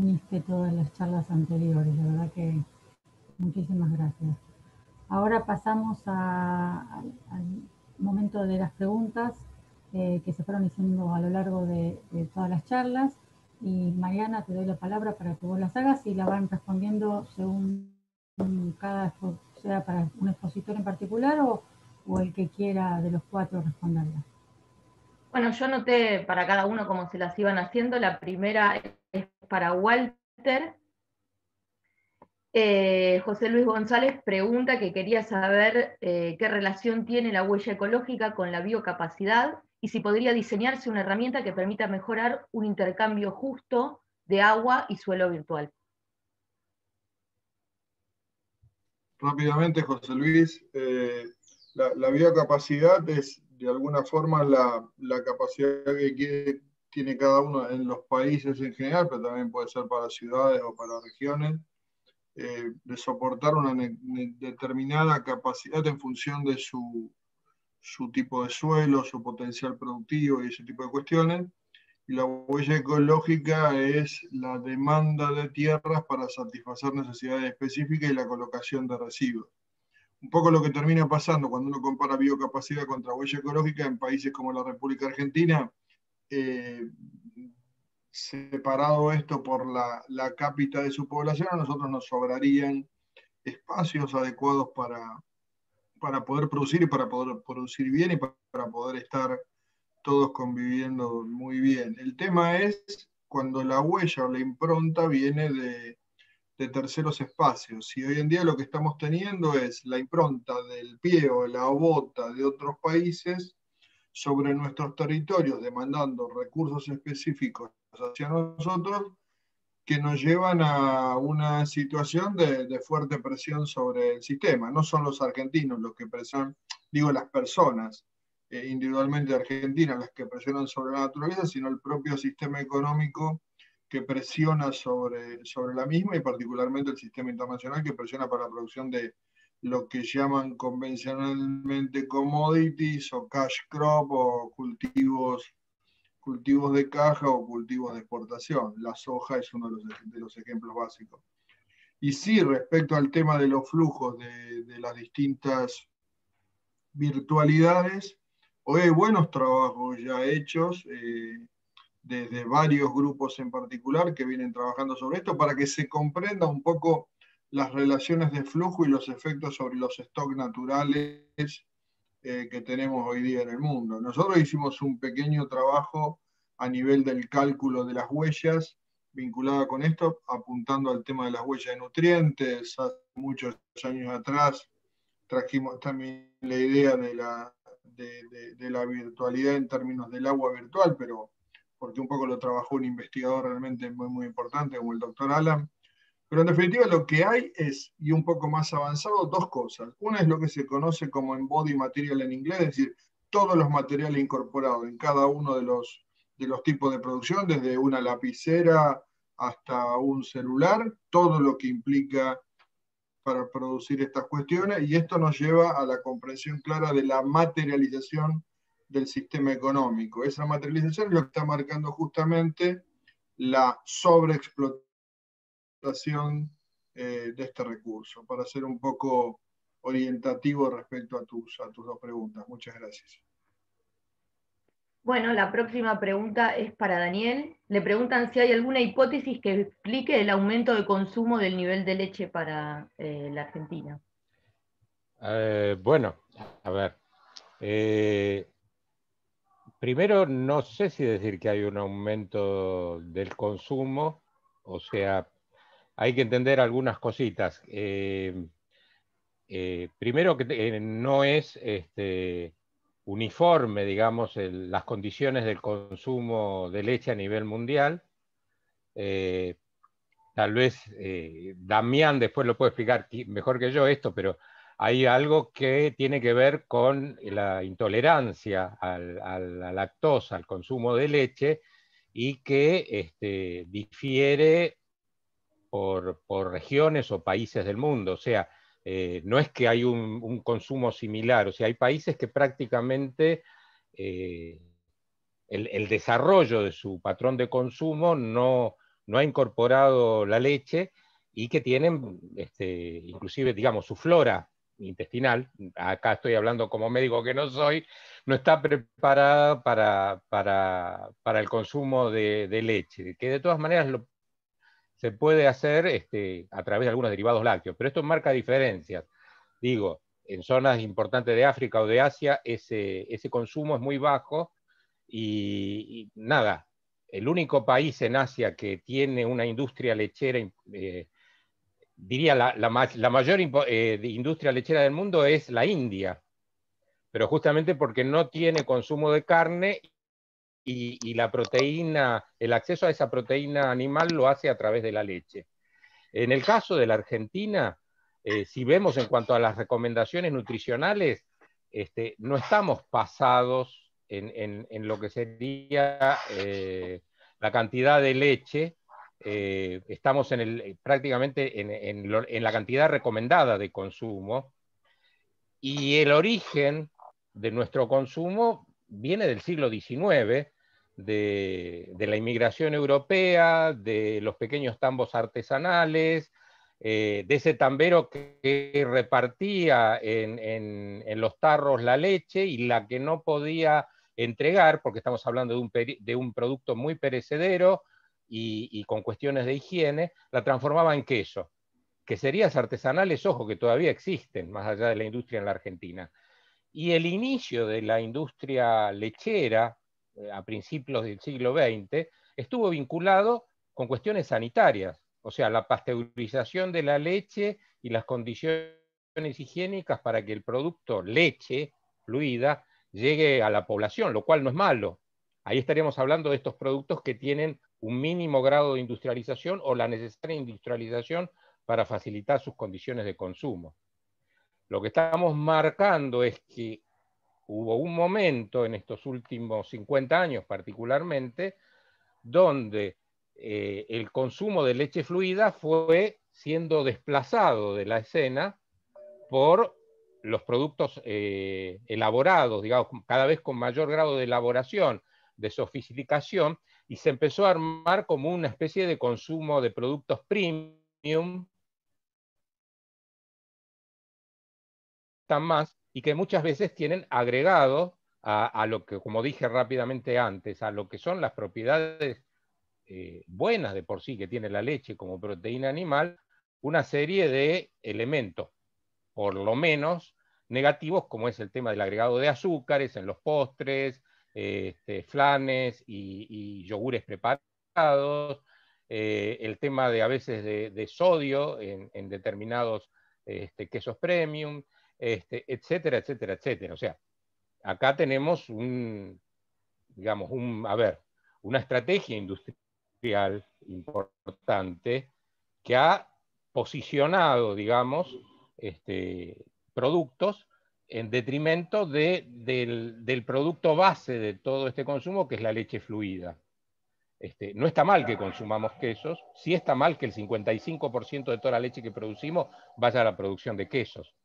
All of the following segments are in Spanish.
uniste todas las charlas anteriores, la verdad que muchísimas gracias. Ahora pasamos al momento de las preguntas que se fueron haciendo a lo largo de todas las charlas. Y Mariana, te doy la palabra para que vos las hagas y la van respondiendo según cada, sea para un expositor en particular o el que quiera de los cuatro responderla. Bueno, yo anoté para cada uno cómo se las iban haciendo. La primera es para Walter. José Luis González pregunta que quería saber qué relación tiene la huella ecológica con la biocapacidad y si podría diseñarse una herramienta que permita mejorar un intercambio justo de agua y suelo virtual. Rápidamente, José Luis, la biocapacidad es de alguna forma la capacidad que tiene cada uno en los países en general, pero también puede ser para ciudades o para regiones, de soportar una determinada capacidad en función de su tipo de suelo, su potencial productivo y ese tipo de cuestiones. Y la huella ecológica es la demanda de tierras para satisfacer necesidades específicas y la colocación de residuos. Un poco lo que termina pasando cuando uno compara biocapacidad contra huella ecológica en países como la República Argentina, separado esto por la cápita de su población, a nosotros nos sobrarían espacios adecuados para poder producir y para poder producir bien y para poder estar todos conviviendo muy bien. El tema es cuando la huella o la impronta viene de terceros espacios. Y hoy en día lo que estamos teniendo es la impronta del pie o la bota de otros países sobre nuestros territorios, demandando recursos específicos hacia nosotros, que nos llevan a una situación de fuerte presión sobre el sistema. No son los argentinos los que presionan, digo las personas individualmente argentinas las que presionan sobre la naturaleza, sino el propio sistema económico que presiona sobre la misma y particularmente el sistema internacional que presiona para la producción de lo que llaman convencionalmente commodities o cash crop o cultivos de caja o cultivos de exportación. La soja es uno de los ejemplos básicos. Y sí, respecto al tema de los flujos de las distintas virtualidades, hoy hay buenos trabajos ya hechos, desde varios grupos en particular que vienen trabajando sobre esto, para que se comprenda un poco las relaciones de flujo y los efectos sobre los stocks naturales que tenemos hoy día en el mundo. Nosotros hicimos un pequeño trabajo a nivel del cálculo de las huellas vinculada con esto, apuntando al tema de las huellas de nutrientes. Hace muchos años atrás trajimos también la idea de la virtualidad en términos del agua virtual, pero porque un poco lo trabajó un investigador realmente muy, muy importante como el doctor Alan. Pero en definitiva lo que hay es, y un poco más avanzado, dos cosas. Una es lo que se conoce como embodied material en inglés, es decir, todos los materiales incorporados en cada uno de los tipos de producción, desde una lapicera hasta un celular, todo lo que implica para producir estas cuestiones, y esto nos lleva a la comprensión clara de la materialización del sistema económico. Esa materialización es lo que está marcando justamente la sobreexplotación de este recurso, para ser un poco orientativo respecto a tus dos preguntas. Muchas gracias. Bueno, la próxima pregunta es para Daniel. Le preguntan si hay alguna hipótesis que explique el aumento de consumo del nivel de leche para la Argentina. Bueno, a ver. Primero, no sé si decir que hay un aumento del consumo, o sea, hay que entender algunas cositas. Primero que no es uniforme, digamos, las condiciones del consumo de leche a nivel mundial. Tal vez Damián después lo puede explicar mejor que yo esto, pero hay algo que tiene que ver con la intolerancia a la lactosa, al consumo de leche, y que difiere por regiones o países del mundo. O sea, no es que hay un consumo similar, o sea, hay países que prácticamente el desarrollo de su patrón de consumo no no ha incorporado la leche y que tienen, inclusive, digamos, su flora intestinal, acá estoy hablando como médico que no soy, no está preparada para el consumo de leche, que de todas maneras se puede hacer a través de algunos derivados lácteos, pero esto marca diferencias. Digo, en zonas importantes de África o de Asia, ese consumo es muy bajo y nada, el único país en Asia que tiene una industria lechera, diría la mayor industria lechera del mundo es la India, pero justamente porque no tiene consumo de carne y la proteína, el acceso a esa proteína animal lo hace a través de la leche. En el caso de la Argentina, si vemos en cuanto a las recomendaciones nutricionales, no estamos pasados en lo que sería la cantidad de leche, estamos prácticamente en la cantidad recomendada de consumo, y el origen de nuestro consumo viene del siglo XIX, de la inmigración europea, de los pequeños tambos artesanales, de ese tambero que repartía en los tarros la leche y la que no podía entregar, porque estamos hablando de un producto muy perecedero y con cuestiones de higiene, la transformaba en queso. Queserías artesanales, ojo, que todavía existen, más allá de la industria en la Argentina. Y el inicio de la industria lechera, a principios del siglo XX, estuvo vinculado con cuestiones sanitarias, o sea, la pasteurización de la leche y las condiciones higiénicas para que el producto leche fluida llegue a la población, lo cual no es malo. Ahí estaríamos hablando de estos productos que tienen un mínimo grado de industrialización o la necesaria industrialización para facilitar sus condiciones de consumo. Lo que estamos marcando es que hubo un momento en estos últimos 50 años particularmente, donde el consumo de leche fluida fue siendo desplazado de la escena por los productos elaborados, digamos, cada vez con mayor grado de elaboración, de sofisticación, y se empezó a armar como una especie de consumo de productos premium, más, y que muchas veces tienen agregado a lo que, como dije rápidamente antes, a lo que son las propiedades buenas de por sí que tiene la leche como proteína animal, una serie de elementos, por lo menos negativos, como es el tema del agregado de azúcares en los postres, flanes y yogures preparados, el tema de a veces de sodio en determinados quesos premium, etcétera, etcétera, etcétera. O sea, acá tenemos digamos, una estrategia industrial importante que ha posicionado, digamos, productos en detrimento del producto base de todo este consumo, que es la leche fluida. No está mal que consumamos quesos, sí está mal que el 55% de toda la leche que producimos vaya a la producción de quesos.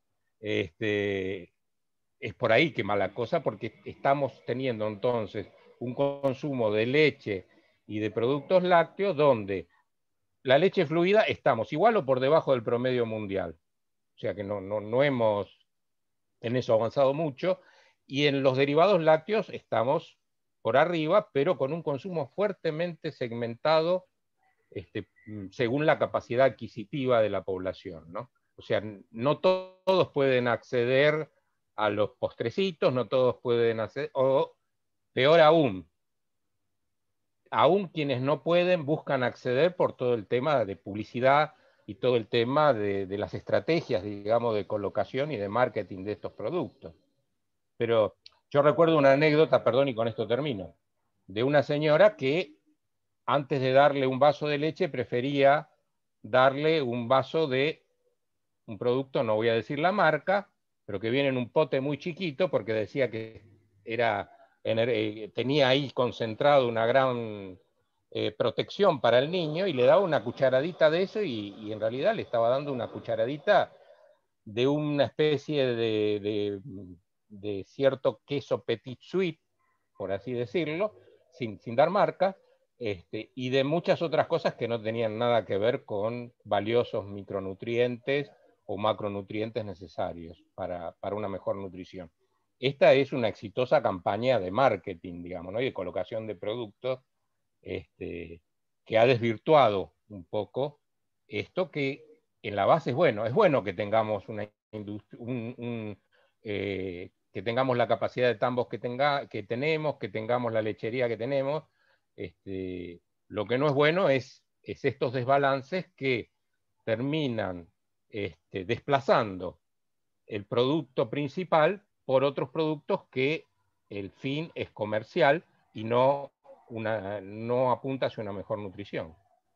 Es por ahí que mala cosa, porque estamos teniendo entonces un consumo de leche y de productos lácteos donde la leche fluida estamos igual o por debajo del promedio mundial. O sea que no hemos en eso avanzado mucho, y en los derivados lácteos estamos por arriba, pero con un consumo fuertemente segmentado según la capacidad adquisitiva de la población, ¿no? O sea, no todos pueden acceder a los postrecitos, no todos pueden acceder, o peor aún quienes no pueden buscan acceder por todo el tema de publicidad y todo el tema de las estrategias, digamos, de colocación y de marketing de estos productos. Pero yo recuerdo una anécdota, perdón, y con esto termino, de una señora que antes de darle un vaso de leche prefería darle un vaso de un producto, no voy a decir la marca, pero que viene en un pote muy chiquito porque decía que tenía ahí concentrado una gran protección para el niño, y le daba una cucharadita de eso y en realidad le estaba dando una cucharadita de una especie de cierto queso petit suisse, por así decirlo, sin dar marca, y de muchas otras cosas que no tenían nada que ver con valiosos micronutrientes o macronutrientes necesarios para una mejor nutrición. Esta es una exitosa campaña de marketing, digamos, ¿no? Y de colocación de productos, que ha desvirtuado un poco esto, que en la base es bueno que tengamos una que tengamos la capacidad de tambos que tenemos, que tengamos la lechería que tenemos. Lo que no es bueno es estos desbalances que terminan desplazando el producto principal por otros productos que el fin es comercial y no apunta hacia una mejor nutrición.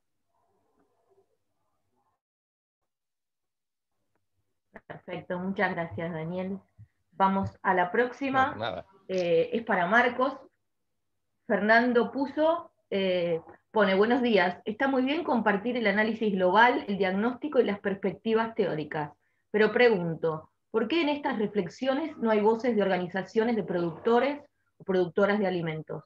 Perfecto, muchas gracias, Daniel. Vamos a la próxima. No, nada. Es para Marcos. Fernando Puzo pone: buenos días. Está muy bien compartir el análisis global, el diagnóstico y las perspectivas teóricas. Pero pregunto, ¿por qué en estas reflexiones no hay voces de organizaciones de productores o productoras de alimentos?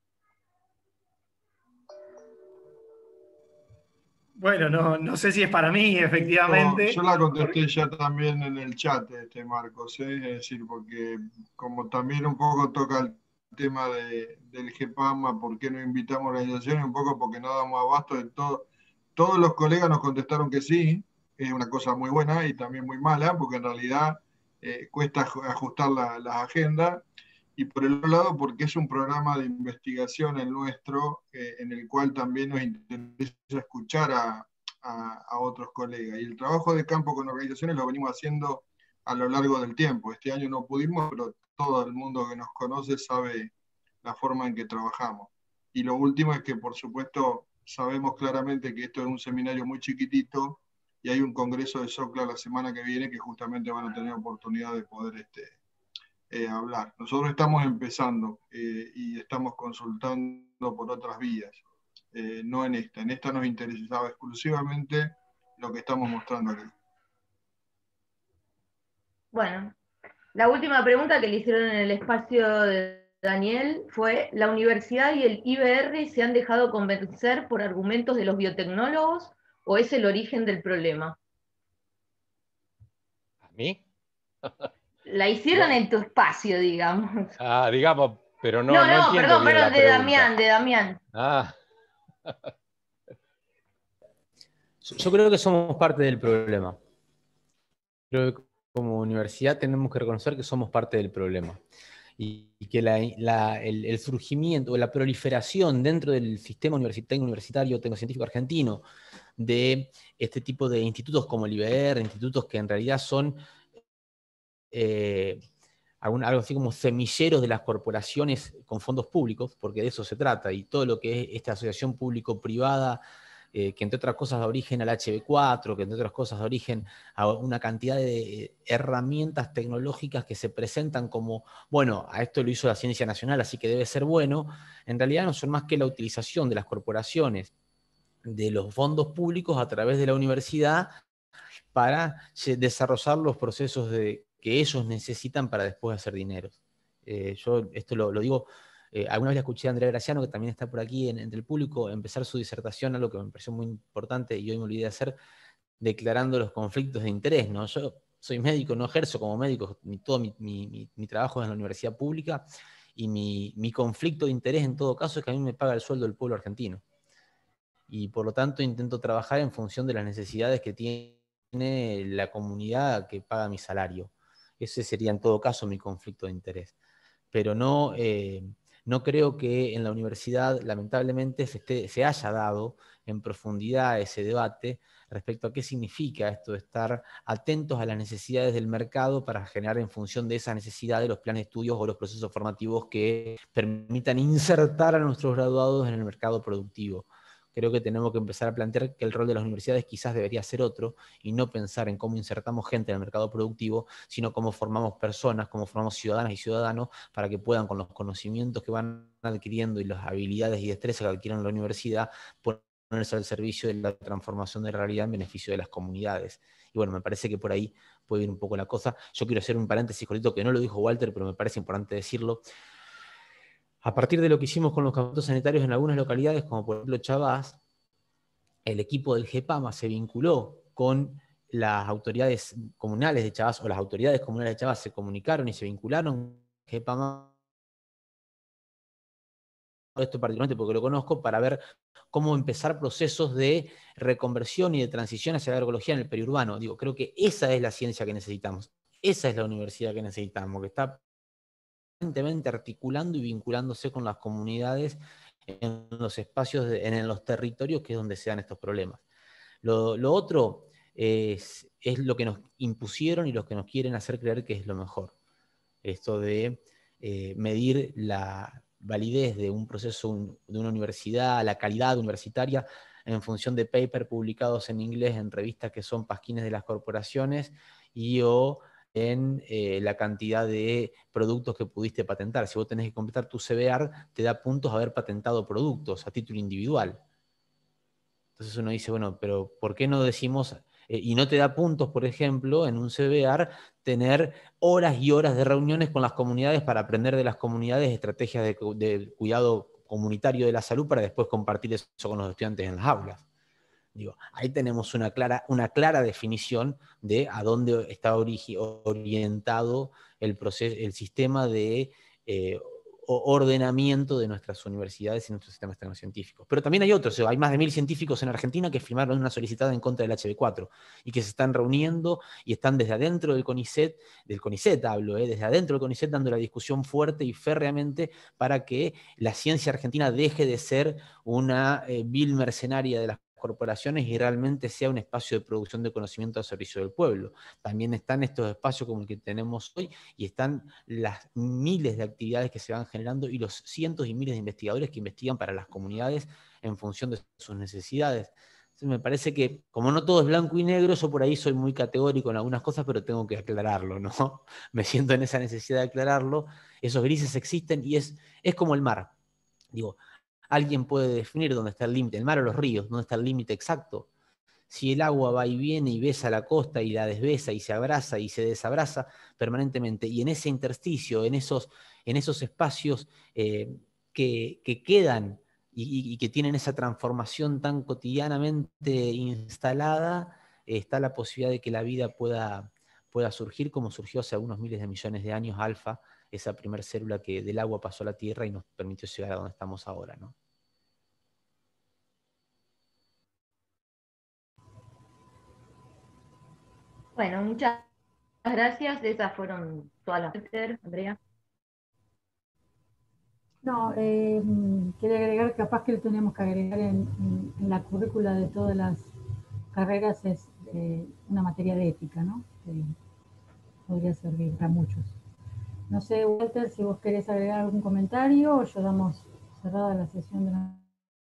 Bueno, no sé si es para mí, efectivamente. Yo la contesté ya también en el chat, Marcos, es decir, porque como también un poco toca el tema del GEPAMA, ¿por qué no invitamos organizaciones? Un poco porque no damos abasto de todo. Todos los colegas nos contestaron que sí, es una cosa muy buena y también muy mala, porque en realidad cuesta ajustar las agendas. Y por el otro lado, porque es un programa de investigación el nuestro, en el cual también nos interesa escuchar a otros colegas. Y el trabajo de campo con organizaciones lo venimos haciendo a lo largo del tiempo. Este año no pudimos, pero todo el mundo que nos conoce sabe la forma en que trabajamos. Y lo último es que, por supuesto, sabemos claramente que esto es un seminario muy chiquitito y hay un congreso de SOCLA la semana que viene que justamente van a tener oportunidad de poder hablar. Nosotros estamos empezando y estamos consultando por otras vías. No en esta. En esta nos interesaba exclusivamente lo que estamos mostrando aquí. Bueno, la última pregunta que le hicieron en el espacio de Daniel fue: ¿la universidad y el IBR se han dejado convencer por argumentos de los biotecnólogos o es el origen del problema? ¿A mí? La hicieron en tu espacio, digamos. Ah, digamos, pero no No, entiendo perdón, bien la de pregunta. De Damián. Ah. Yo creo que somos parte del problema. Creo que como universidad tenemos que reconocer que somos parte del problema. Y que el surgimiento o la proliferación dentro del sistema universitario tecnocientífico argentino de este tipo de institutos como el IBR, institutos que en realidad son algo así como semilleros de las corporaciones con fondos públicos, porque de eso se trata, y todo lo que es esta asociación público-privada, que entre otras cosas da origen al HB4, que entre otras cosas da origen a una cantidad de herramientas tecnológicas que se presentan como, bueno, a esto lo hizo la ciencia nacional, así que debe ser bueno, en realidad no son más que la utilización de las corporaciones, de los fondos públicos a través de la universidad para desarrollar los procesos que ellos necesitan para después hacer dinero. Yo esto lo digo, alguna vez le escuché a Andrea Graciano, que también está por aquí entre el público, empezar su disertación, algo que me pareció muy importante y hoy me olvidé de hacer, declarando los conflictos de interés, ¿no? Yo soy médico, no ejerzo como médico, todo mi trabajo es en la universidad pública, y mi conflicto de interés en todo caso es que a mí me paga el sueldo del pueblo argentino. Y por lo tanto intento trabajar en función de las necesidades que tiene la comunidad que paga mi salario. Ese sería en todo caso mi conflicto de interés. Pero no creo que en la universidad, lamentablemente, se haya dado en profundidad ese debate respecto a qué significa esto de estar atentos a las necesidades del mercado para generar en función de esas necesidades los planes de estudios o los procesos formativos que permitan insertar a nuestros graduados en el mercado productivo. Creo que tenemos que empezar a plantear que el rol de las universidades quizás debería ser otro, y no pensar en cómo insertamos gente en el mercado productivo, sino cómo formamos personas, cómo formamos ciudadanas y ciudadanos para que puedan, con los conocimientos que van adquiriendo y las habilidades y destrezas que adquieren en la universidad, ponerse al servicio de la transformación de la realidad en beneficio de las comunidades. Y bueno, me parece que por ahí puede ir un poco la cosa. Yo quiero hacer un paréntesis, Jolito, que no lo dijo Walter, pero me parece importante decirlo. A partir de lo que hicimos con los campamentos sanitarios en algunas localidades, como por ejemplo Chavás, el equipo del GEPAMA se vinculó con las autoridades comunales de Chavás, o las autoridades comunales de Chavás se comunicaron y se vincularon con el GEPAMA, esto particularmente porque lo conozco, para ver cómo empezar procesos de reconversión y de transición hacia la agroecología en el periurbano. Digo, creo que esa es la ciencia que necesitamos, esa es la universidad que necesitamos, que está permanentemente articulando y vinculándose con las comunidades en los espacios, en los territorios que es donde se dan estos problemas. Lo otro es lo que nos impusieron y lo que nos quieren hacer creer que es lo mejor. Esto de medir la validez de un proceso de una universidad, la calidad universitaria, en función de papers publicados en inglés en revistas que son pasquines de las corporaciones o en la cantidad de productos que pudiste patentar. Si vos tenés que completar tu CBR, te da puntos haber patentado productos a título individual. Entonces uno dice, bueno, pero ¿por qué no decimos, y no te da puntos, por ejemplo, en un CBR, tener horas y horas de reuniones con las comunidades para aprender de las comunidades estrategias de cuidado comunitario de la salud para después compartir eso con los estudiantes en las aulas? Digo, ahí tenemos una clara definición de a dónde está orientado el sistema de ordenamiento de nuestras universidades y nuestros sistemas tecnocientíficos. Pero también hay otros, hay más de 1000 científicos en Argentina que firmaron una solicitada en contra del HB4 y que se están reuniendo y están desde adentro del CONICET hablo, desde adentro del CONICET dando la discusión fuerte y férreamente para que la ciencia argentina deje de ser una vil mercenaria de las corporaciones y realmente sea un espacio de producción de conocimiento al servicio del pueblo. También están estos espacios como el que tenemos hoy y están las miles de actividades que se van generando y los cientos y miles de investigadores que investigan para las comunidades en función de sus necesidades. Entonces me parece que, como no todo es blanco y negro, yo por ahí soy muy categórico en algunas cosas, pero tengo que aclararlo, ¿no? Me siento en esa necesidad de aclararlo. Esos grises existen y es como el mar. Digo, alguien puede definir dónde está el límite, el mar o los ríos, dónde está el límite exacto. Si el agua va y viene y besa la costa y la desbesa y se abraza y se desabraza permanentemente, y en ese intersticio, en esos espacios que quedan y que tienen esa transformación tan cotidianamente instalada, está la posibilidad de que la vida pueda surgir como surgió hace algunos miles de millones de años, Alfa, esa primer célula que del agua pasó a la Tierra y nos permitió llegar a donde estamos ahora, ¿no? Bueno, muchas gracias. Esas fueron todas las. Andrea. No, quería agregar, capaz que lo tenemos que agregar en la currícula de todas las carreras, es una materia de ética, ¿no? Podría servir para muchos. No sé, Walter, si vos querés agregar algún comentario o ya damos cerrada la sesión de la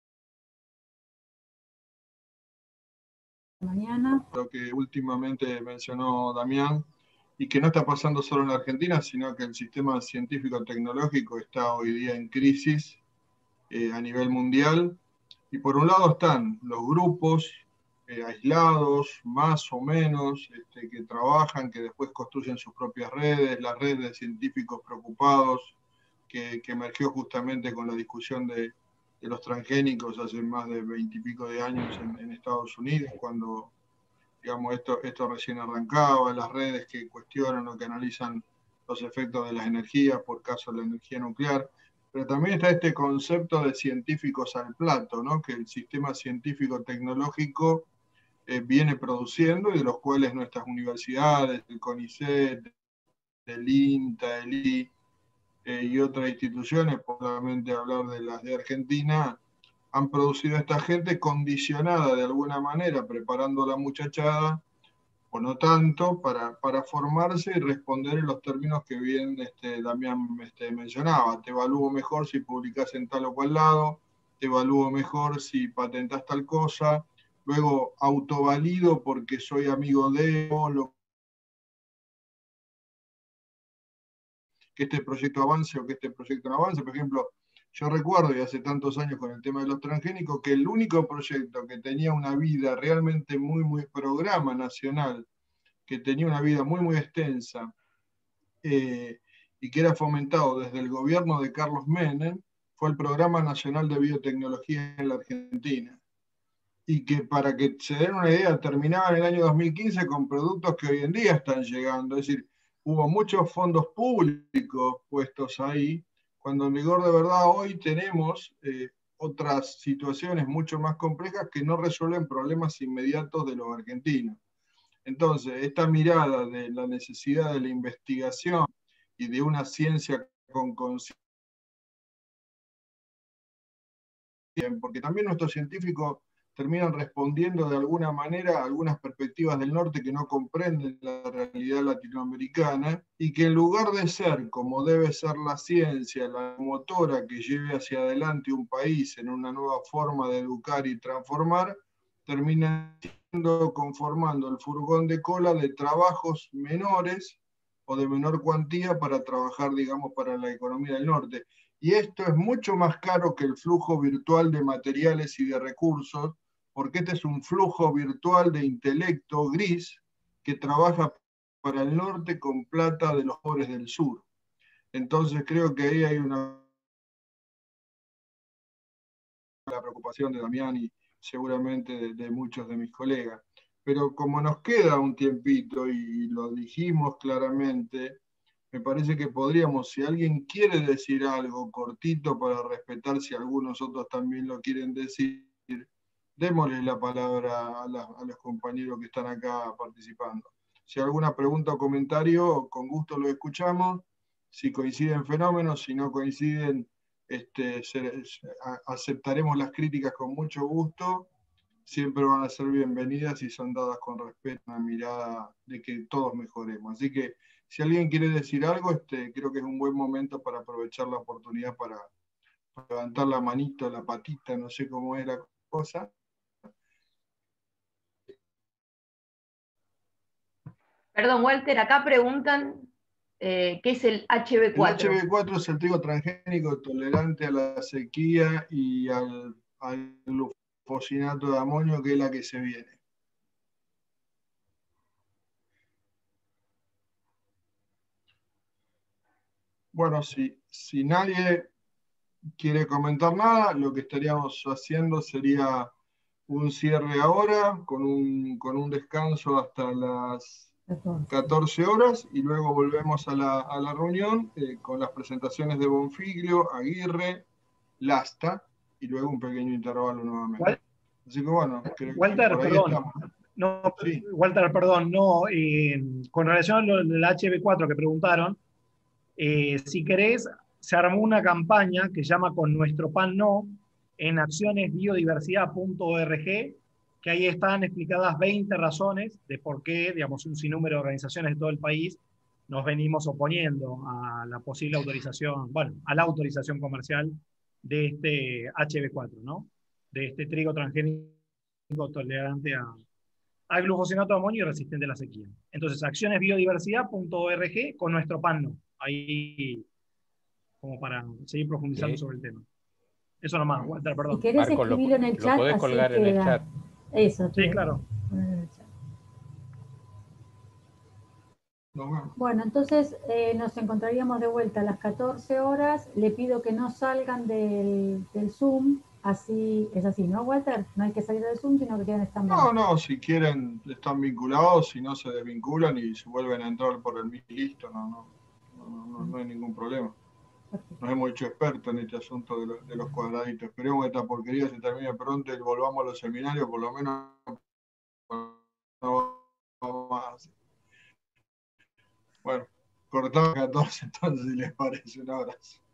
mañana. Lo que últimamente mencionó Damián, y que no está pasando solo en la Argentina, sino que el sistema científico-tecnológico está hoy día en crisis a nivel mundial. Y por un lado están los grupos aislados, más o menos, que trabajan, que después construyen sus propias redes, la red de científicos preocupados, que emergió justamente con la discusión de los transgénicos hace más de 20 y pico de años en Estados Unidos, cuando digamos, esto recién arrancaba, las redes que cuestionan o que analizan los efectos de las energías, por caso de la energía nuclear. Pero también está este concepto de científicos al plato, ¿no? Que el sistema científico-tecnológico viene produciendo y de los cuales nuestras universidades, el CONICET, el INTA, el I y otras instituciones, por solamente hablar de las de Argentina, han producido a esta gente condicionada de alguna manera, preparando a la muchachada, o no tanto, para formarse y responder en los términos que bien Damián mencionaba. Te evalúo mejor si publicás en tal o cual lado, te evalúo mejor si patentás tal cosa, luego autovalido porque soy amigo de lo que este proyecto avance o que este proyecto no avance. Por ejemplo, yo recuerdo, y hace tantos años con el tema de los transgénicos, que el único proyecto que tenía una vida realmente muy programa nacional, que tenía una vida muy extensa, y que era fomentado desde el gobierno de Carlos Menem, fue el Programa Nacional de Biotecnología en la Argentina. Y que, para que se den una idea, terminaba en el año 2015 con productos que hoy en día están llegando. Es decir, hubo muchos fondos públicos puestos ahí, cuando en rigor de verdad hoy tenemos otras situaciones mucho más complejas que no resuelven problemas inmediatos de los argentinos. Entonces, esta mirada de la necesidad de la investigación y de una ciencia con conciencia, porque también nuestros científicos terminan respondiendo de alguna manera a algunas perspectivas del norte que no comprenden la realidad latinoamericana, y que en lugar de ser, como debe ser la ciencia, la motora que lleve hacia adelante un país en una nueva forma de educar y transformar, terminan conformando el furgón de cola de trabajos menores o de menor cuantía para trabajar, digamos, para la economía del norte. Y esto es mucho más caro que el flujo virtual de materiales y de recursos, porque este es un flujo virtual de intelecto gris que trabaja para el norte con plata de los pobres del sur. Entonces creo que ahí hay una preocupación de Damián y seguramente de muchos de mis colegas. Pero como nos queda un tiempito y lo dijimos claramente, me parece que podríamos, si alguien quiere decir algo cortito para respetar si algunos otros también lo quieren decir, démosle la palabra a los compañeros que están acá participando. Si hay alguna pregunta o comentario, con gusto lo escuchamos. Si coinciden fenómenos, si no coinciden, aceptaremos las críticas con mucho gusto. Siempre van a ser bienvenidas y son dadas con respeto, una mirada de que todos mejoremos. Así que si alguien quiere decir algo, creo que es un buen momento para aprovechar la oportunidad para levantar la manito, la patita, no sé cómo es la cosa. Perdón, Walter, acá preguntan qué es el HB4. El HB4 es el trigo transgénico tolerante a la sequía y al glufosinato de amonio, que es la que se viene. Bueno, si nadie quiere comentar nada, lo que estaríamos haciendo sería un cierre ahora, con un descanso hasta las 14 horas, y luego volvemos a la reunión con las presentaciones de Bonfiglio, Aguirre, Lasta, y luego un pequeño intervalo nuevamente. Así que bueno, creo Walter, que por ahí perdón. estamos. No, Sí. Walter, perdón, no, con relación a lo del HB4 que preguntaron, si querés, se armó una campaña que se llama Con Nuestro Pan No, en accionesbiodiversidad.org, que ahí están explicadas 20 razones de por qué, digamos, un sinnúmero de organizaciones de todo el país nos venimos oponiendo a la posible autorización, bueno, a la autorización comercial de este HB4, ¿no? De este trigo transgénico tolerante al glufosinato de amonio y resistente a la sequía. Entonces, accionesbiodiversidad.org, Con Nuestro Pan No. Ahí, como para seguir profundizando sobre el tema. Eso nomás, Walter, perdón. Si querés Marco, escribirlo en el chat, lo podés así colgar en el queda. chat. Eso, Sí, claro. Bueno, entonces nos encontraríamos de vuelta a las 14 horas. Le pido que no salgan del Zoom. Así, es así, ¿no, Walter? No hay que salir del Zoom, sino que quedan estando. No, si quieren están vinculados, si no se desvinculan y se vuelven a entrar por el mismo listo, no hay ningún problema. Nos hemos hecho expertos en este asunto de los cuadraditos. Esperemos que esta porquería se termine pronto y volvamos a los seminarios, por lo menos no más. Bueno, cortamos 14 entonces, si les parece. Un abrazo.